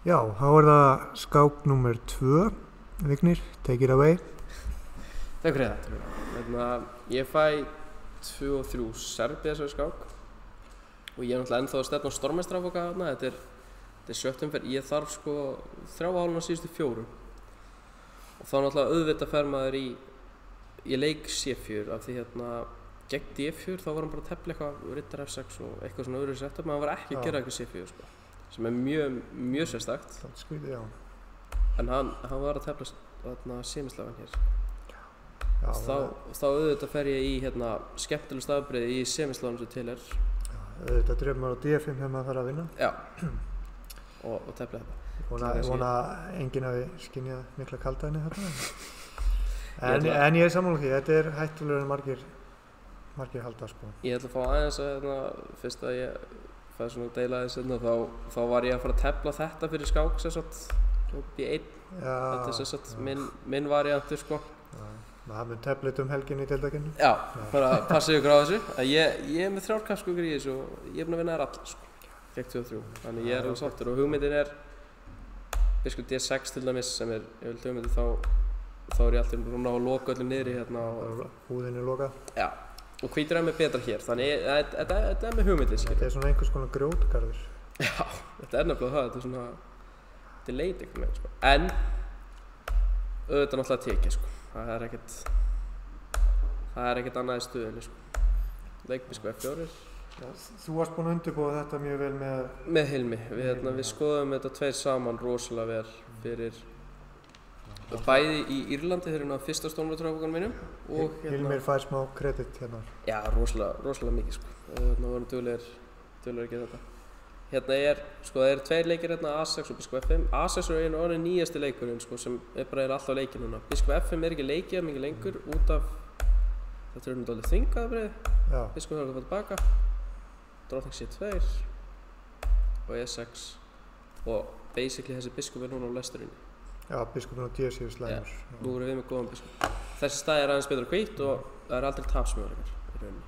Já, þá það skák númer 2, Vignir, take it away. Takk fyrir það. Ég fæ 2 og 3 Serbía þessari skák og ég er náttúrulega ennþá að stefna á stórmeistarafloka þarna. Þetta er 7. umferð. Ég þarf sko 3 hálfna síðustu 4 og þá náttúrulega auðvitað fer maður í leik C4 af því gegn D4 þá var hann bara að tefla eitthvað riddar F6 og eitthvað svona öðru setup, menn hann var ekki að gera eitthvað C4 sko, sem er mjög sérstakt. Það skrítið, já. En hann var að tefla semislagan hér. Já, þá auðvitað fer ég í skemmtileg stafbreyði í semislagan sem til er. Já, auðvitað drefur maður á D5 þegar maður þarf að vinna. Já, og tefla þetta. Ég vona enginn hafi skynjað mikla kaldaðinni þarna. En ég er sammála því, þetta er hættulegur en margir halda sko. Ég ætla að fá aðeins að fyrst að ég fæði svona að deila aðeins þá var ég að fara að tefla þetta fyrir skák sérstætt og B1. Þetta er sérstætt minn variantur sko. Það mun teflit helginni í deildakefni. Já, bara passið ykkur á þessu. Ég er með 3 kappskugur í þessu og ég er búinn að vinna þær allar sko. Gegn 2 og 3. Þannig ég er alveg sáttur og hugmyndin er biskop D6 til dæmis sem er yfirleitt hugmyndin þá er ég alltaf búinn að loka öllu niðri og húðin er lokað. Já. Og hvítur er með betra hér, þannig þetta er með hugmyndin. Þetta er svona einhvers konar grjótgarður. Já, þetta er nefnilega það, þetta er leit einhvern veginn sko. En auðvitað náttúrulega tekið sko. Það er ekkert annað í stöðunni sko. Leikbiskop F4. Já, þú varst búinn að undirbúa þetta mjög vel með Hilmi. Við skoðum þetta 2 saman rosalega vel fyrir bæði í Írlandi þegar hann á fyrsta stórmótaraflokanum mínum og Hilmir fær smá kredit hérna. Já, rosalega mikið sko. Við vorum duglegir að gera þetta. Það eru 2 leikir A6 og biskop F5. A6 er einu orðin nýjasti leikurinn sko, sem bara er alltaf leikinn núna. Biskop F5 er ekki leikið mikið lengur út af þetta er dálítið þvingaðabrið. Biskop þarf að fara tilbaka. Drottning C2 og E6 og basically þessi biskop er núna á lesturinni. Já, biskupin á D7 slæmur. Já, nú erum við með góðan biskop. Þessi staði er aðeins betur hvítt og það er aldrei tapsmöguleikar í rauninni.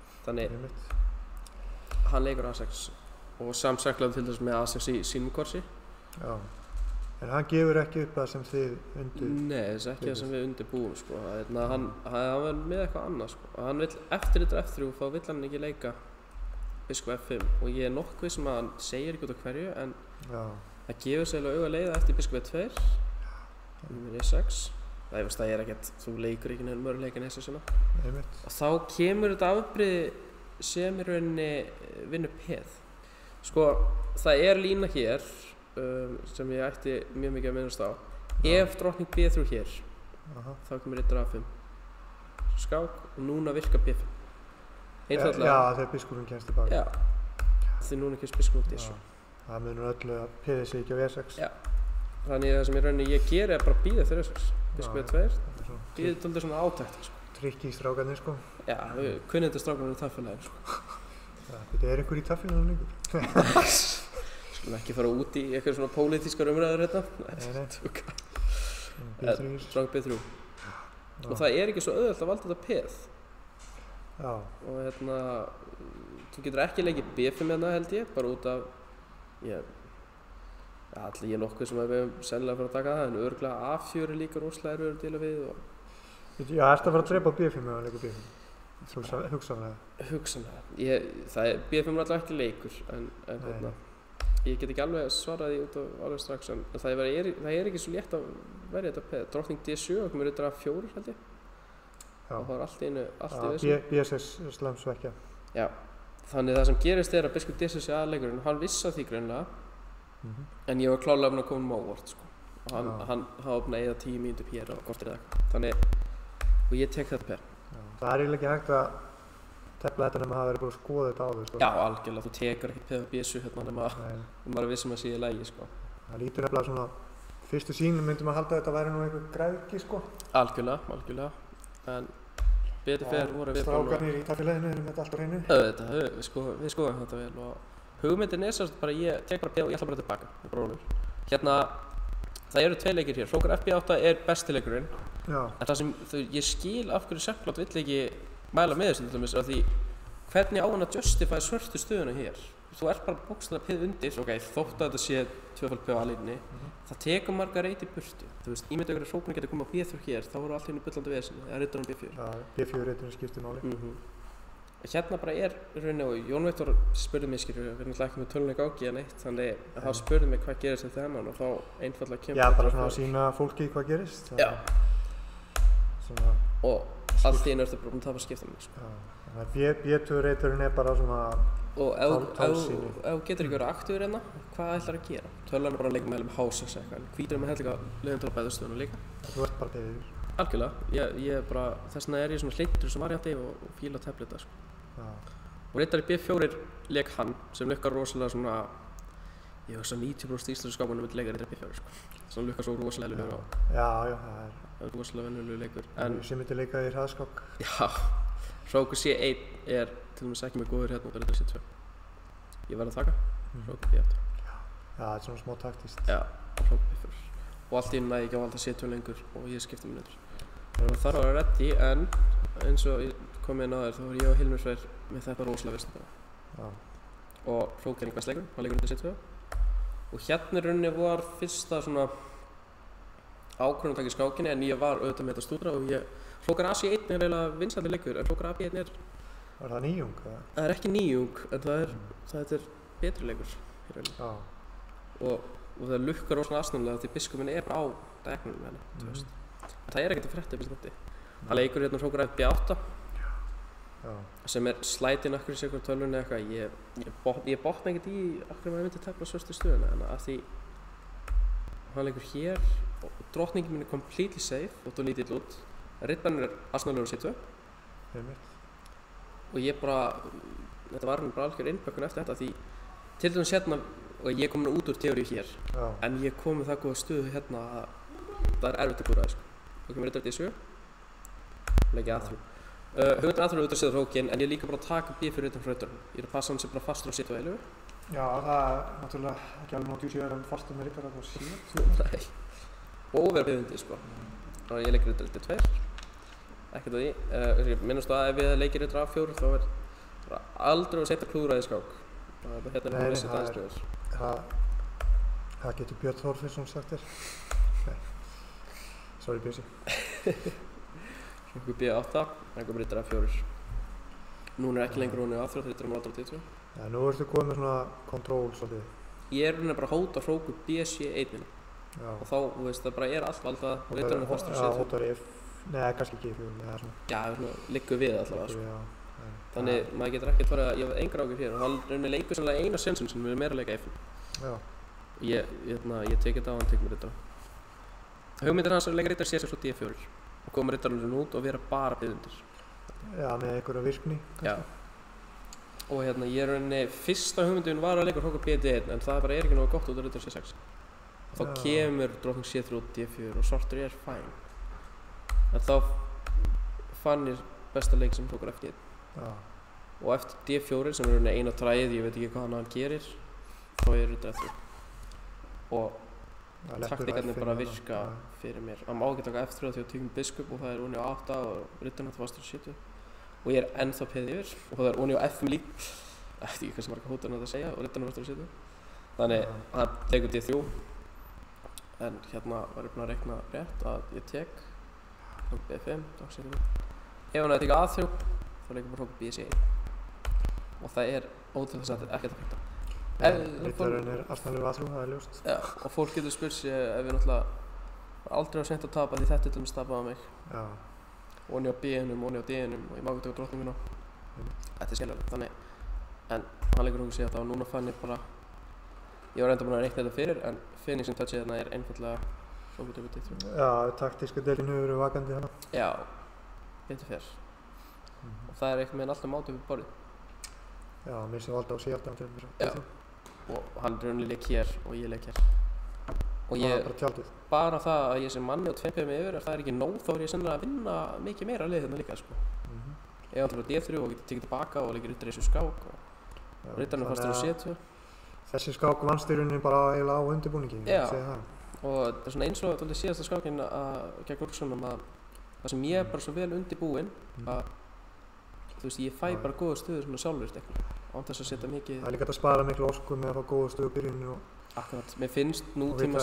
Þannig hann leikur A6 og samsæklaði til þess með A6 í sínum korsi. Já. En hann gefur ekki upp það sem þið undir? Nei, það er ekki það sem við undirbúum sko. Hann var með eitthvað annað sko. Hann vill eftir þetta F3 þá vill hann ekki leika biskop F5 og ég er nokkuð sem að hann segir ekki út af hverju en það gefur sig alveg auga leiða eftir biskop E2 númer E6. Það er ekkert, þú leikur ekki nefnir mörguleikin E6 og þá kemur þetta afbrigði sem í rauninni vinnur peð. Sko, það er lína hér sem ég ætti mjög mikið að minnast á. Ef drottning B3 hér, þá kemur riddar A5. Skák og núna virka B5. Einfaldlega. Já, þegar biskupin kemst tilbaka. Já, því núna kemst biskupin D7. Það munur öllu að peðið sig ekki á E6. Já, þannig það sem í rauninni ég geri er bara að bíða fyrir E6. Biskop E2, bíðið dálítið svona átækt sko. Trikki í strákarnir sko. Já, kunnindastrákarnir í taffélaginu sko. Þetta er einhver í taffélaginu lengur. Skulum ekki fara út í eitthvað svona pólitískar umræður hérna. B3. Strong B3. Og það er ekki svo auðvelt að valda þetta peð. Já. Og þú getur ekki leikið B5 hérna held ég, bara út af allir ég nokkuð sem við höfum sennilega að fara að taka það, en örugglega A4 er líka rosalega erfiður að díla við og... Já, ertu að fara að drepa B5 ef hann leikur B5? Hugsanlega. B5 er alltaf ekki leikur, en ég get ekki alveg svarað því út af alveg strax, en það er ekki svo létt að verja þetta peð. Drottning D7 og komur riddar A4 held ég. Já. Og það er allt í þessu. B6 slæmsvekkja. Já. Þannig það sem gerist er að biskop D6 sé aðleikurinn, hann vissi því greinilega, en ég var klárlega búinn að koma með óvart sko. Og hann opnaði eða 10 mínútur hér á kortið eða eitthvað. Þannig, og ég tek þetta peð. Það er eiginlega ekki hægt að tefla þetta nema að hafa verið búin að skoða þetta áður sko. Já, algjörlega, þú tekur ekki peð á B7 hérna nema maður vissum að sé í lagi sko. Það lítur nefnilega svona, fyrstu sýnum myndum að halda að þetta væri nú einhver græðki sko. Algjörlega, en betur fer voru við strákarnir í taffélaginu erum þetta allt á hreinu. Við skoðum þetta vel og hugmyndin er sérst bara ég tek bara peð og ég ætla bara tilbaka. Hérna, það eru 2 leikir hér. Hrókur FB8 er besti leikurinn. En það sem ég skil af hverju Sepplat vill ekki mæla með þessu til dæmis af því hvernig á hann að justify svörtu stöðuna hér. þú ert bara bókstaflega pið undir, ok, þótt að þetta sé tvöfald pið á A-línunni, það tekur marga reyti burtu. Þú veist, ímynda ykkur að hrókurinn getur komið á B3 hér, þá voru allt hérna bullandi vesinni, eða riddarinn B4. Já, B4 reyturinn skiptir máli. Hérna bara er rauninni og Jón Viktor spurði mig, skilju, við erum alltaf ekki með tölunleik ági en eitt, þannig að hann spurði mig hvað gerist eftir þennan og þá einfallega kemur Já, bara svona að sýna fólki hvað gerist. Já. Svona og allt í einu ertu bara búin að tapa skiptunum, sko. Já, þannig að B2 reyturinn er bara svona Og ef tálsýni. þú getur ekki verið aktífur hérna, hvað ætlar að gera? Tölvan er bara að leika með H6 eitthvað, en hvítur er með hellinga leiðin til að bæða stöðuna líka. Þú ert bara beðið. Algjörlega, ég er bara, þess vegna er ég svona hlynntur sem varianti og fíla tableta, sko. Já. Og riddari B4 leik hann, sem lukkar rosalega svona, ég hugsa 90% íslensku skákmönnum myndi leika riddari B4, sko. Sem lukkar svo rosalega leilur og Já, það er rosalega venjulegur leikur. er sem myndi leika í hraðskák. Já, hrókur C1 er til dæmis ekki með góður hérna út af riddari C2. Ég verð að taka, hrókur B8. Já, það er svona smá taktist. Já, hrókur B4. Og allt í einu næði ekki að valda C2 lengur og ég skipti mínútur. Þannig að það þarf að vera ready en eins og ég kom inn á þér þá var ég og Hilmir Freyr með þetta rosalega veist bara. Já. Og hrókur er einhvers leikur, hann leikur undir C2. Og hérna í rauninni var fyrsta svona ákvörðun að taka í skákinni en ég var auðvitað með þetta stúdra og hrókur AC1 er eiginlega vinsælli leikur en hrókur AB1 er Var það nýjung? það er ekki nýjung en það er betri leikur í rauninni. Já. Og það lukkar rosalega aðsnáðlega því biskupinn er bara á degnum með henni, þú veist. En það er ekkert að frétta í þetta. Hann leikur hérna hrókur B8 sem er slætinn akkur í sig hverju tölvunni eitthvað. Ég botna ekkert í akkur maður myndi tefla svörstu stöðuna en að því hann leikur hér og drottningin minn er completely safe og það lítill út. Riddarinn er aðsnáðlegur á C2 og ég bara, þetta var bara algjör innbökkun eftir þetta því til dæmis hérna og ég kom út úr teóríu hér en ég kom með það góða stöðu hérna að það er erfitt að klúra það, sko. Þá kemur riddari D7 leikja A3. Hugmyndin A3 er auðvitað að setja hrókinn en ég er líka bara að taka B4 utan frá riddarinn. Ég er að passa hann sem bara fastur á C2 eilífu. Já, það er náttúrulega ekki alveg nóg djúsi að vera fastur með riddara á C2. Nei. Og vera B-undir, sko. Þannig að ég leikir riddari D2. Ekkert að því. Ég minnast að ef ég leikir riddari A4 þá er aldrei að setja klúðraði í skák. Hérna er það aðeins skrifur. Það getur Björn Þorfinnsson sagt þér. Nei. Sorry Bjössi. Hrókur B8, einhver riddari A4. Núna er ekki lengur honum A3, það riddarinn var aldrei D2. Já, nú ertu komið með svona kontról svolítið. Ég er bara að hóta hrókur BC1 og þá, þú veist, það bara er allt valdað og riddarinn er fastur á C2. Já, hótar F, neða, kannski ekki F4, eða svona. Já, liggur við allavega, sko. Já. Þannig, maður getur ekkert farið að, ég hef engar ágjur hér og hann raunir leikur sannlega eina sensun sem er meira að leika F. Já. Ég tek þetta á hann, tek mér riddara. Hugmyndir hans er að leika riddari C6 og D4 og koma riddarinn út og vera bara biðundir. Já, með einhverja virkni. Já. Og ég rauninni, fyrsta hugmyndin var að leika hrókur BD1 en það bara er ekki nógu gott út af riddari C6. Þá kemur drottning C3 og D4 og svartur er fæn. En þá fann ég besta leik sem hrókur F1. Já. Og eftir D4 sem er eina træið, ég veit ekki hvað hann gerir, þá er riddari F3. Og taktíkarnir bara virka fyrir mér. Hann má ekki taka F3 því að tökum biskup og það er onni á 8 og riddarinn hætti fastur á 70. Og ég er ennþá peðið yfir og það er onni á F5 líka. Það er ekki hversu marga hótar hann að segja og riddarinn fastur á 70. Þannig það tekur D3. En hérna var ég búinn að reikna rétt að ég tek B5, dagsefni. Ef hann hefði tekið A3, þá leikur bara hrókur BC1. Og það er ótrúlega satt ekkert að frétta. Riddarinn er aðstæðanlegur A3, það er ljóst. Já, og fólk getur spurt sig ef við náttúrulega aldrei á seint að tapa því þetta til dæmis tapaði mig. Já. Onni á B-num, onni á D-num og ég má ekki taka drottninguna. Þetta er skemmtilegt, þannig. En hann leikur hrókur C8 og núna fann ég bara, ég var enda búinn að reikna þetta fyrir en finishing touchið hérna er einfaldlega hrókur D3. Já, taktíska deilin hefur verið vakandi hana. Já, betur fer. Og það er einhvern veginn alltaf mátu upp borðið. Já, mér sem valda á C8 til þess að. Og hann raunir leik hér og ég leik hér. Og það er bara tjaldið. Bara það að ég sem manni og tveimpiði mig yfir, ef það er ekki nóg þá er ég sennilega að vinna mikið meira lið hérna líka, sko. Ég átti bara D3 og getur tekið tilbaka og leikir riddari í þessu skák og riddarinn er fastur á C2. Þessi skák vannst í rauninni bara eiginlega á undirbúningi, ég segi það. Og það er svona eins og þetta síðasta skákinn gegn Ulfssonum að það sem ég er bara svo vel undirbúinn að þú veist, ég fæ bara góða stöður svona sjálfur eitthvað. án þess að setja mikið. Það er líka að spara miklu orku með að fá góða stöðu byrjun og Akkurat, mér finnst nútíma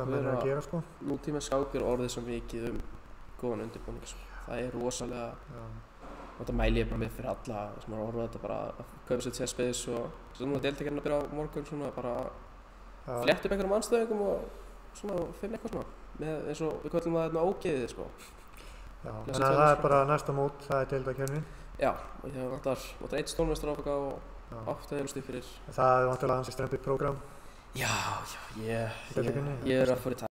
skák orðið svo mikið góðan undirbúning sko. Það rosalega og þetta mæli ég bara með fyrir alla sem er að horfa þetta bara að kaupa sér chessbase og svo núna deltakerinn að byrja á morgun svona bara flett upp einhverjum andstöðingum og svona finna eitthvað svona með eins og við köllum það þarna ógeðið sko. Já, þannig að það er bara næsta mót, það er deltakernin. Já, og það vantar eitt stórmestar áfaka og 8 heilustig fyrir. Það er vantilega hans í strempið prógram. Já, ég er að fara í